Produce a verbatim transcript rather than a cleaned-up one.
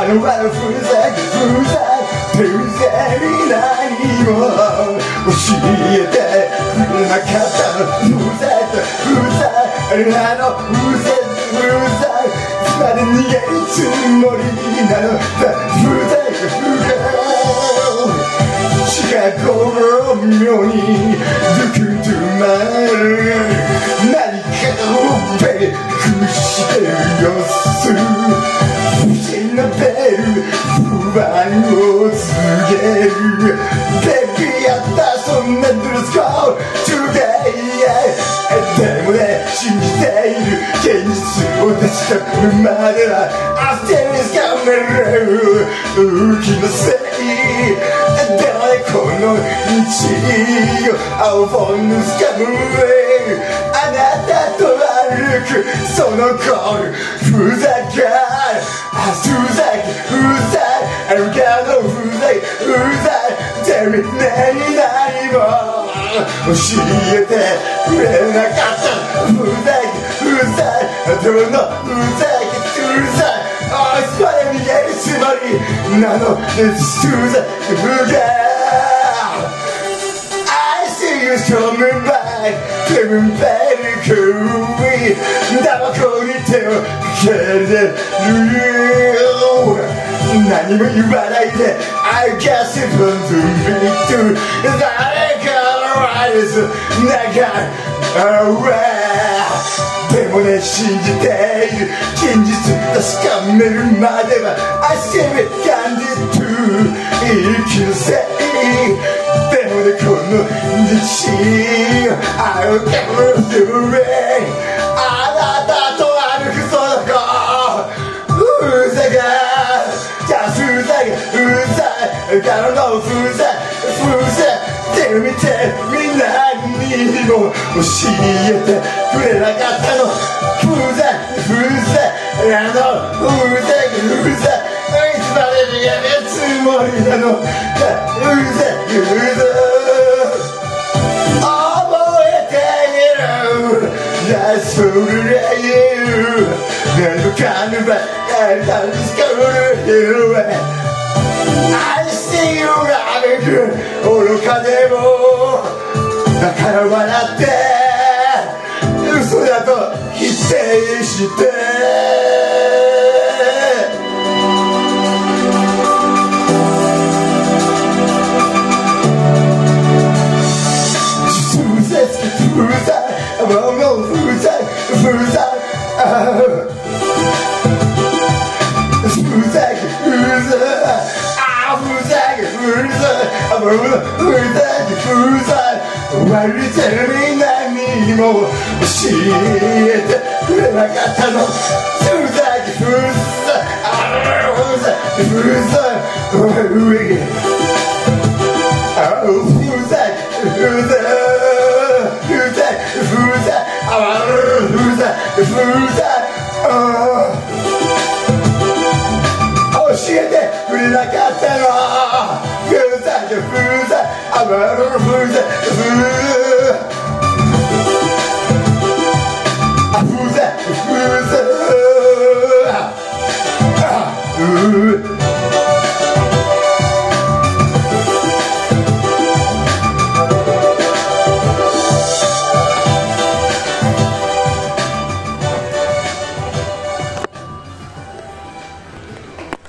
あのあのふざけふざけふざけに何も教えてくれなかったのふざけふざけあのふざけふざけいつまで逃げるつもりなのだふざけふざけ近頃妙にドクドゥマル何かをベックしてる様子不審なベル不安を告げるベビーやったそんなドレスコード Today でもね信じている現実を確かめるまではアステルスカメル大きなせいでもねこの道を青本のスカムあなたと歩くその頃ふざけふざけふざけあるかのふざけふざけてみんなに何も教えてくれなかったふざけふざけどのふざけうるさいあいつまで逃げるつもりなのですふざけふざけcoming back, coming back to me タバコに手をかける何も言わないで I guess it won't be true 誰かの愛です長いでもね信じている現実確かめるまでは I still can't do 息のせいでもねこの道を歩ける上あなたと歩くその子ふざけじゃあふざけふざけからのふざふざけみてみんなにも教えてくれなかったのふざふざあのふざけふざいつまで逃げるつもりなのふざふざ覚えている That's who I am 何もかんばやりたいですか愛しているがめく愚かでもだから笑って嘘だと否定してふざもうもうふざふざふざけふざあふざけふざもうふざけふざ悪いてるみんなにも教えてくれなかったのふざけふざあふざふざふざふざふざ教えてくれなかったのふざけふざあわるふ